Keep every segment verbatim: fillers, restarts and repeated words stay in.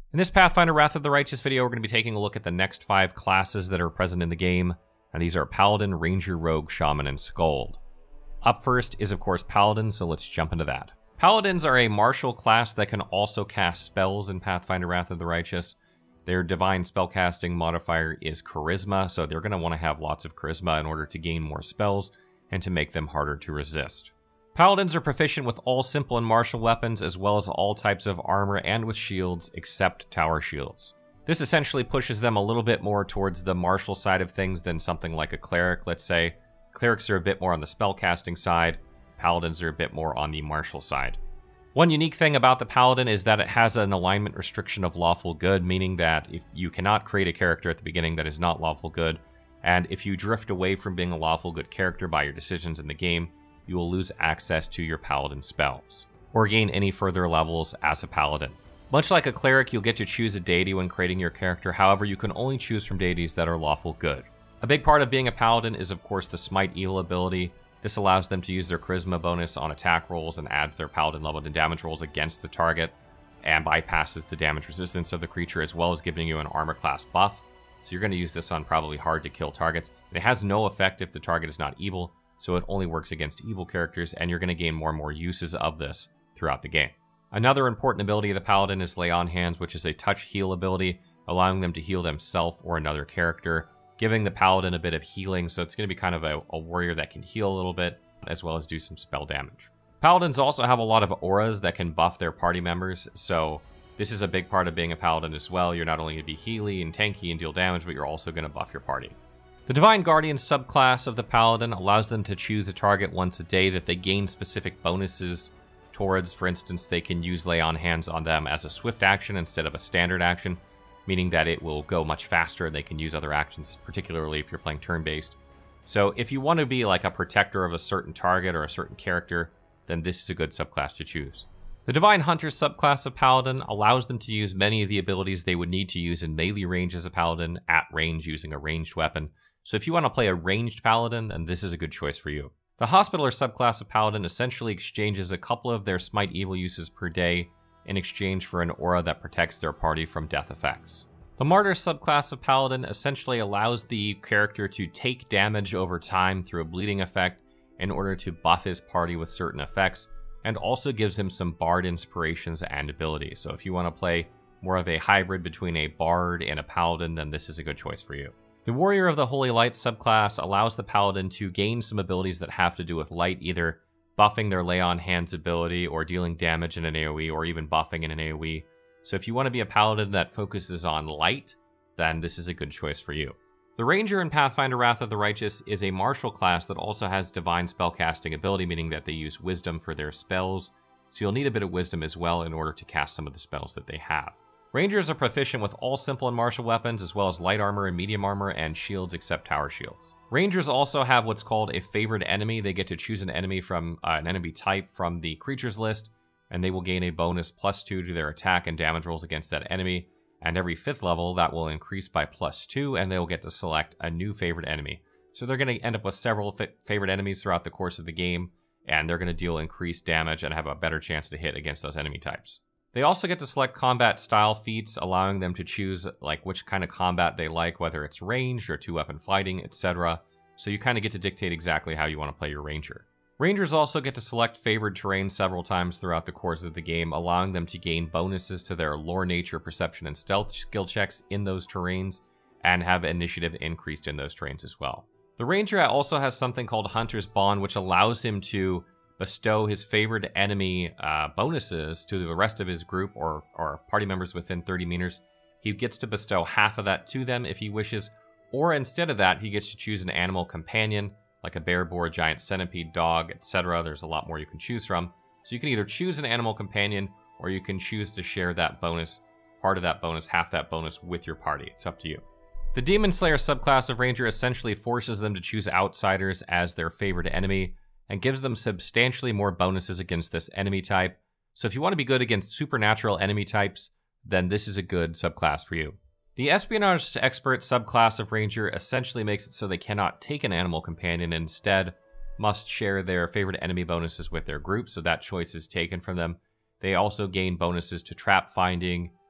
In this Pathfinder Wrath of the Righteous video, we're going to be taking a look at the next five classes that are present in the game, and these are Paladin, Ranger, Rogue, Shaman, and Skald. Up first is, of course, Paladin, so let's jump into that. Paladins are a martial class that can also cast spells in Pathfinder Wrath of the Righteous. Their divine spellcasting modifier is Charisma, so they're going to want to have lots of Charisma in order to gain more spells and to make them harder to resist. Paladins are proficient with all simple and martial weapons, as well as all types of armor and with shields, except tower shields. This essentially pushes them a little bit more towards the martial side of things than something like a cleric, let's say. Clerics are a bit more on the spellcasting side, paladins are a bit more on the martial side. One unique thing about the paladin is that it has an alignment restriction of lawful good, meaning that if you cannot create a character at the beginning that is not lawful good, and if you drift away from being a lawful good character by your decisions in the game, you will lose access to your paladin spells, or gain any further levels as a paladin. Much like a cleric, you'll get to choose a deity when creating your character, however, you can only choose from deities that are lawful good. A big part of being a paladin is, of course, the Smite Evil ability. This allows them to use their charisma bonus on attack rolls and adds their paladin level to damage rolls against the target, and bypasses the damage resistance of the creature, as well as giving you an armor class buff. So you're going to use this on probably hard to kill targets. And it has no effect if the target is not evil, so it only works against evil characters, and you're going to gain more and more uses of this throughout the game. Another important ability of the Paladin is Lay on Hands, which is a touch heal ability, allowing them to heal themselves or another character, giving the Paladin a bit of healing, so it's going to be kind of a, a warrior that can heal a little bit, as well as do some spell damage. Paladins also have a lot of auras that can buff their party members, so this is a big part of being a Paladin as well. You're not only going to be healy and tanky and deal damage, but you're also going to buff your party. The Divine Guardian subclass of the Paladin allows them to choose a target once a day that they gain specific bonuses towards. For instance, they can use Lay on Hands on them as a swift action instead of a standard action, meaning that it will go much faster. They can use other actions, particularly if you're playing turn-based. So if you want to be like a protector of a certain target or a certain character, then this is a good subclass to choose. The Divine Hunter subclass of Paladin allows them to use many of the abilities they would need to use in melee range as a Paladin, at range using a ranged weapon. So if you want to play a ranged Paladin, then this is a good choice for you. The Hospitaller subclass of Paladin essentially exchanges a couple of their Smite Evil uses per day in exchange for an aura that protects their party from death effects. The Martyr subclass of Paladin essentially allows the character to take damage over time through a bleeding effect in order to buff his party with certain effects, and also gives him some bard inspirations and abilities. So if you want to play more of a hybrid between a bard and a paladin, then this is a good choice for you. The Warrior of the Holy Light subclass allows the paladin to gain some abilities that have to do with light, either buffing their Lay on Hands ability or dealing damage in an AoE, or even buffing in an AoE. So if you want to be a paladin that focuses on light, then this is a good choice for you. The Ranger in Pathfinder Wrath of the Righteous is a martial class that also has divine spellcasting ability, meaning that they use wisdom for their spells, so you'll need a bit of wisdom as well in order to cast some of the spells that they have. Rangers are proficient with all simple and martial weapons, as well as light armor and medium armor, and shields except tower shields. Rangers also have what's called a favored enemy. They get to choose an enemy from uh, an enemy type from the creatures list, and they will gain a bonus plus two to their attack and damage rolls against that enemy. And every fifth level, that will increase by plus two, and they'll get to select a new favorite enemy. So they're going to end up with several favorite enemies throughout the course of the game, and they're going to deal increased damage and have a better chance to hit against those enemy types. They also get to select combat style feats, allowing them to choose like which kind of combat they like, whether it's ranged or two-weapon fighting, et cetera. So you kind of get to dictate exactly how you want to play your Ranger. Rangers also get to select favored terrain several times throughout the course of the game, allowing them to gain bonuses to their lore, nature, perception, and stealth skill checks in those terrains, and have initiative increased in those terrains as well. The Ranger also has something called Hunter's Bond, which allows him to bestow his favorite enemy uh, bonuses to the rest of his group or, or party members within thirty meters. He gets to bestow half of that to them if he wishes, or instead of that, he gets to choose an animal companion, like a bear, boar, giant centipede, dog, et cetera. There's a lot more you can choose from. So you can either choose an animal companion, or you can choose to share that bonus, part of that bonus, half that bonus with your party. It's up to you. The Demon Slayer subclass of Ranger essentially forces them to choose outsiders as their favorite enemy, and gives them substantially more bonuses against this enemy type. So if you want to be good against supernatural enemy types, then this is a good subclass for you. The Espionage Expert subclass of Ranger essentially makes it so they cannot take an animal companion, and instead must share their favorite enemy bonuses with their group, so that choice is taken from them. They also gain bonuses to trap finding,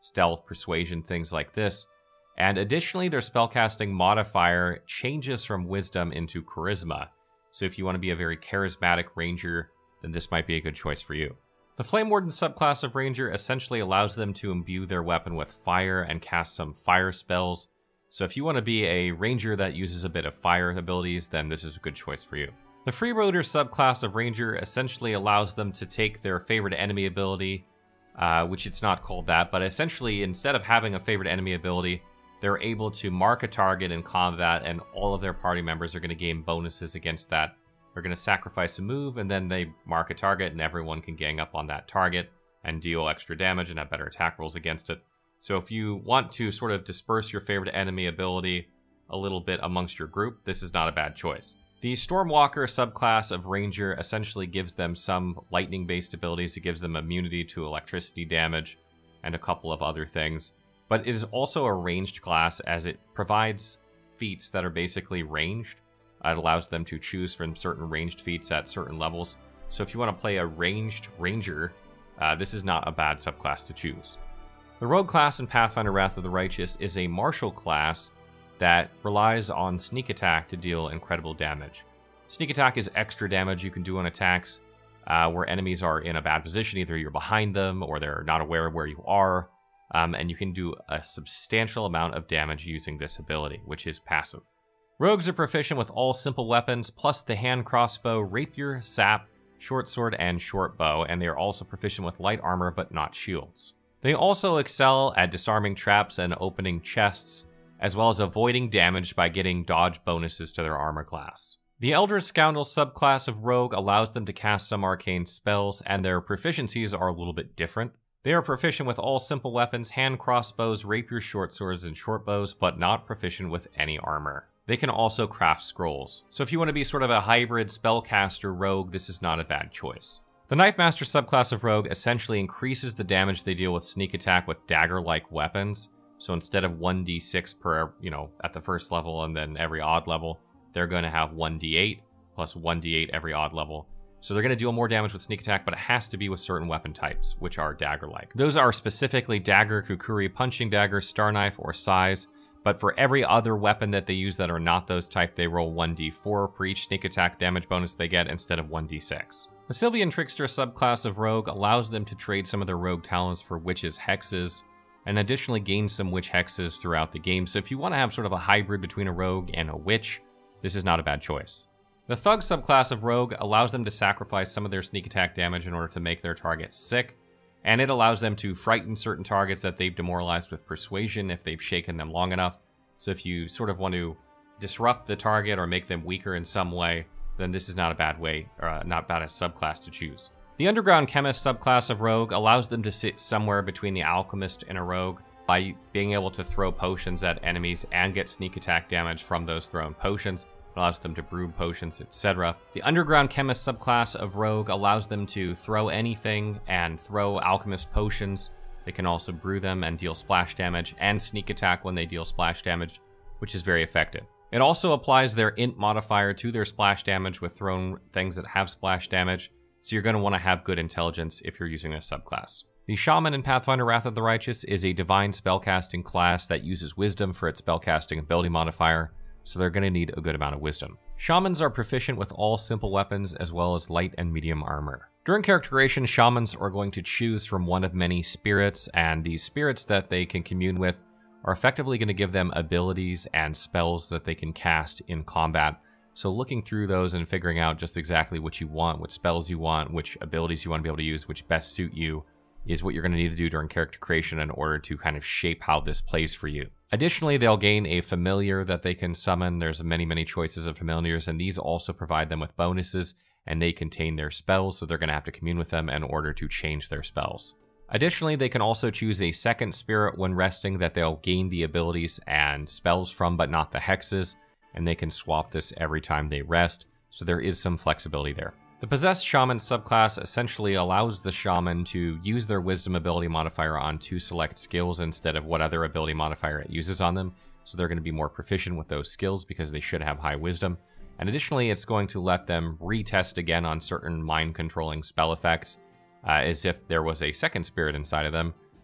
stealth, persuasion, things like this. And additionally, their spellcasting modifier changes from wisdom into charisma. So if you want to be a very charismatic ranger, then this might be a good choice for you. The Flame Warden subclass of ranger essentially allows them to imbue their weapon with fire and cast some fire spells. So if you want to be a ranger that uses a bit of fire abilities, then this is a good choice for you. The Freeloader subclass of ranger essentially allows them to take their favorite enemy ability, uh, which it's not called that, but essentially instead of having a favorite enemy ability, they're able to mark a target in combat, and all of their party members are going to gain bonuses against that. They're going to sacrifice a move, and then they mark a target, and everyone can gang up on that target and deal extra damage and have better attack rolls against it. So if you want to sort of disperse your favorite enemy ability a little bit amongst your group, this is not a bad choice. The Stormwalker subclass of Ranger essentially gives them some lightning-based abilities. It gives them immunity to electricity damage and a couple of other things. But it is also a ranged class, as it provides feats that are basically ranged. It allows them to choose from certain ranged feats at certain levels. So if you want to play a ranged Ranger, uh, this is not a bad subclass to choose. The Rogue class in Pathfinder Wrath of the Righteous is a martial class that relies on sneak attack to deal incredible damage. Sneak attack is extra damage you can do on attacks uh, where enemies are in a bad position. Either you're behind them or they're not aware of where you are. Um, and you can do a substantial amount of damage using this ability, which is passive. Rogues are proficient with all simple weapons, plus the hand crossbow, rapier, sap, short sword, and short bow, and they are also proficient with light armor, but not shields. They also excel at disarming traps and opening chests, as well as avoiding damage by getting dodge bonuses to their armor class. The Eldritch Scoundrel subclass of Rogue allows them to cast some arcane spells, and their proficiencies are a little bit different. They are proficient with all simple weapons, hand crossbows, rapiers, short swords, and short bows, but not proficient with any armor. They can also craft scrolls. So if you want to be sort of a hybrid spellcaster rogue, this is not a bad choice. The Knife Master subclass of Rogue essentially increases the damage they deal with sneak attack with dagger-like weapons. So instead of one d six per, you know, at the first level and then every odd level, they're going to have one d eight plus one d eight every odd level. So they're going to deal more damage with sneak attack, but it has to be with certain weapon types, which are dagger-like. Those are specifically dagger, kukuri, punching dagger, star knife, or sais. But for every other weapon that they use that are not those type, they roll one d four for each sneak attack damage bonus they get instead of one d six. The Sylvian Trickster subclass of Rogue allows them to trade some of their Rogue talents for Witch's Hexes, and additionally gain some Witch Hexes throughout the game. So if you want to have sort of a hybrid between a Rogue and a Witch, this is not a bad choice. The Thug subclass of Rogue allows them to sacrifice some of their sneak attack damage in order to make their targets sick, and it allows them to frighten certain targets that they've demoralized with Persuasion if they've shaken them long enough. So if you sort of want to disrupt the target or make them weaker in some way, then this is not a bad way, or uh, not bad a subclass to choose. The Underground Chemist subclass of Rogue allows them to sit somewhere between the Alchemist and a Rogue by being able to throw potions at enemies and get sneak attack damage from those thrown potions. It allows them to brew potions, et cetera. The Underground Chemist subclass of Rogue allows them to throw anything and throw Alchemist potions. They can also brew them and deal splash damage and sneak attack when they deal splash damage, which is very effective. It also applies their int modifier to their splash damage with thrown things that have splash damage, so you're going to want to have good intelligence if you're using this subclass. The Shaman in Pathfinder Wrath of the Righteous is a divine spellcasting class that uses wisdom for its spellcasting ability modifier, so they're going to need a good amount of wisdom. Shamans are proficient with all simple weapons as well as light and medium armor. During character creation, shamans are going to choose from one of many spirits, and these spirits that they can commune with are effectively going to give them abilities and spells that they can cast in combat. So looking through those and figuring out just exactly what you want, what spells you want, which abilities you want to be able to use, which best suit you, is what you're going to need to do during character creation in order to kind of shape how this plays for you. Additionally, they'll gain a familiar that they can summon. There's many, many choices of familiars, and these also provide them with bonuses, and they contain their spells, so they're going to have to commune with them in order to change their spells. Additionally, they can also choose a second spirit when resting that they'll gain the abilities and spells from, but not the hexes, and they can swap this every time they rest, so there is some flexibility there. The Possessed Shaman subclass essentially allows the shaman to use their wisdom ability modifier on two select skills instead of what other ability modifier it uses on them, so they're going to be more proficient with those skills because they should have high wisdom. And additionally, it's going to let them retest again on certain mind-controlling spell effects, uh, as if there was a second spirit inside of them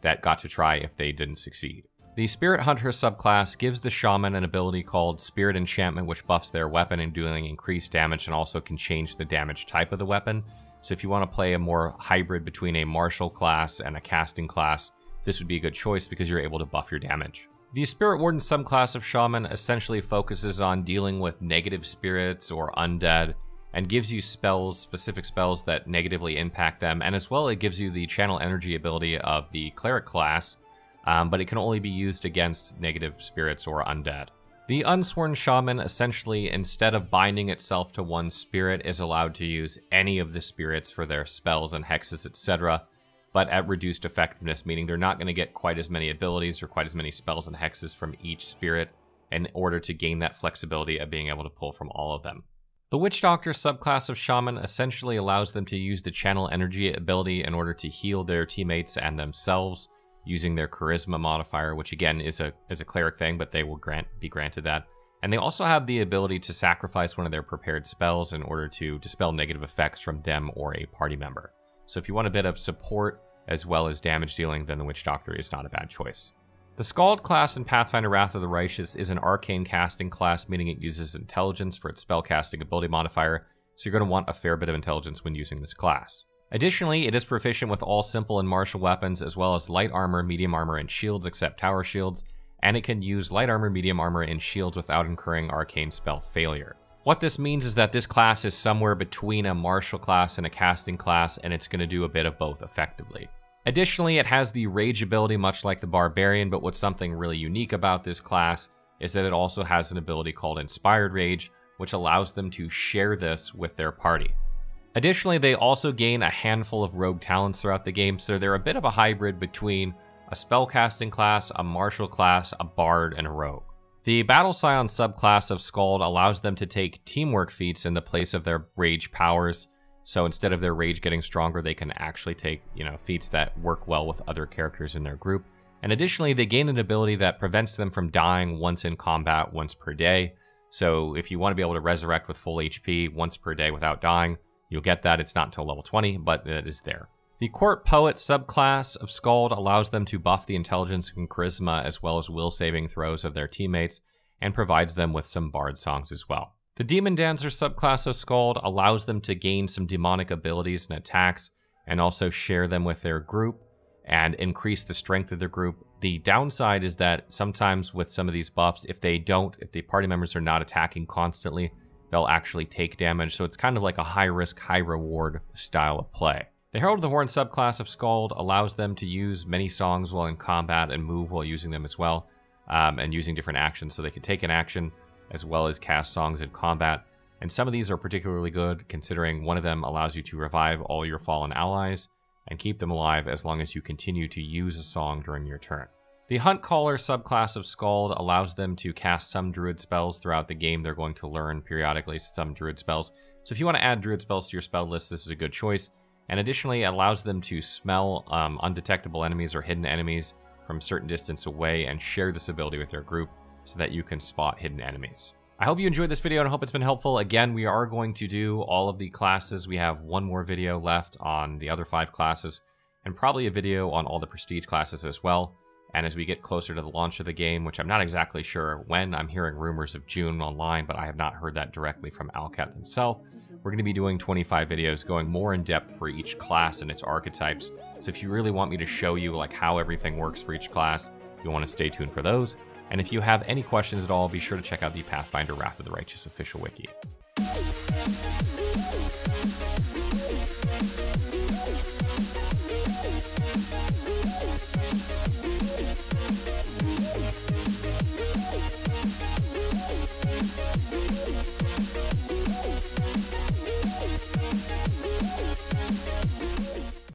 that got to try if they didn't succeed. The Spirit Hunter subclass gives the Shaman an ability called Spirit Enchantment, which buffs their weapon and doing increased damage, and also can change the damage type of the weapon. So if you want to play a more hybrid between a martial class and a casting class, this would be a good choice because you're able to buff your damage. The Spirit Warden subclass of Shaman essentially focuses on dealing with negative spirits or undead, and gives you spells, specific spells that negatively impact them, and as well it gives you the channel energy ability of the Cleric class, um, but it can only be used against negative spirits or undead. The Unsworn Shaman essentially, instead of binding itself to one spirit, is allowed to use any of the spirits for their spells and hexes, et cetera, but at reduced effectiveness, meaning they're not going to get quite as many abilities or quite as many spells and hexes from each spirit in order to gain that flexibility of being able to pull from all of them. The Witch Doctor subclass of Shaman essentially allows them to use the channel energy ability in order to heal their teammates and themselves using their charisma modifier, which again is a is a cleric thing, but they will grant be granted that. And they also have the ability to sacrifice one of their prepared spells in order to dispel negative effects from them or a party member. So if you want a bit of support as well as damage dealing, then the Witch Doctor is not a bad choice. The Skald class in Pathfinder Wrath of the Righteous is an arcane casting class, meaning it uses intelligence for its spellcasting ability modifier, so you're going to want a fair bit of intelligence when using this class. Additionally, it is proficient with all simple and martial weapons, as well as light armor, medium armor, and shields except tower shields, and it can use light armor, medium armor, and shields without incurring arcane spell failure. What this means is that this class is somewhere between a martial class and a casting class, and it's going to do a bit of both effectively. Additionally, it has the Rage ability much like the Barbarian, but what's something really unique about this class is that it also has an ability called Inspired Rage, which allows them to share this with their party. Additionally, they also gain a handful of rogue talents throughout the game, so they're a bit of a hybrid between a spellcasting class, a martial class, a bard, and a rogue. The Battle Scion subclass of Skald allows them to take teamwork feats in the place of their rage powers. So instead of their rage getting stronger, they can actually take, you know, feats that work well with other characters in their group. And additionally, they gain an ability that prevents them from dying once in combat, once per day. So if you want to be able to resurrect with full H P once per day without dying, you'll get that. It's not until level twenty, but it is there. The Court Poet subclass of Skald allows them to buff the intelligence and charisma as well as will saving throws of their teammates, and provides them with some bard songs as well. The Demon Dancer subclass of Skald allows them to gain some demonic abilities and attacks, and also share them with their group, and increase the strength of their group. The downside is that sometimes with some of these buffs, if they don't, if the party members are not attacking constantly, they'll actually take damage, so it's kind of like a high-risk, high-reward style of play. The Herald of the Horn subclass of Skald allows them to use many songs while in combat and move while using them as well, um, and using different actions, so they can take an action as well as cast songs in combat. And some of these are particularly good, considering one of them allows you to revive all your fallen allies and keep them alive as long as you continue to use a song during your turn. The Hunt Caller subclass of Skald allows them to cast some druid spells throughout the game. They're going to learn periodically some druid spells. So if you want to add druid spells to your spell list, this is a good choice. And additionally, it allows them to smell um, undetectable enemies or hidden enemies from a certain distance away and share this ability with their group, so that you can spot hidden enemies. I hope you enjoyed this video and I hope it's been helpful. Again, we are going to do all of the classes. We have one more video left on the other five classes, and probably a video on all the prestige classes as well. And as we get closer to the launch of the game, which I'm not exactly sure when, I'm hearing rumors of June online, but I have not heard that directly from Alcat themselves. We're going to be doing twenty-five videos going more in depth for each class and its archetypes. So if you really want me to show you like how everything works for each class, you'll want to stay tuned for those. And if you have any questions at all, be sure to check out the Pathfinder Wrath of the Righteous official wiki. We'll be right back.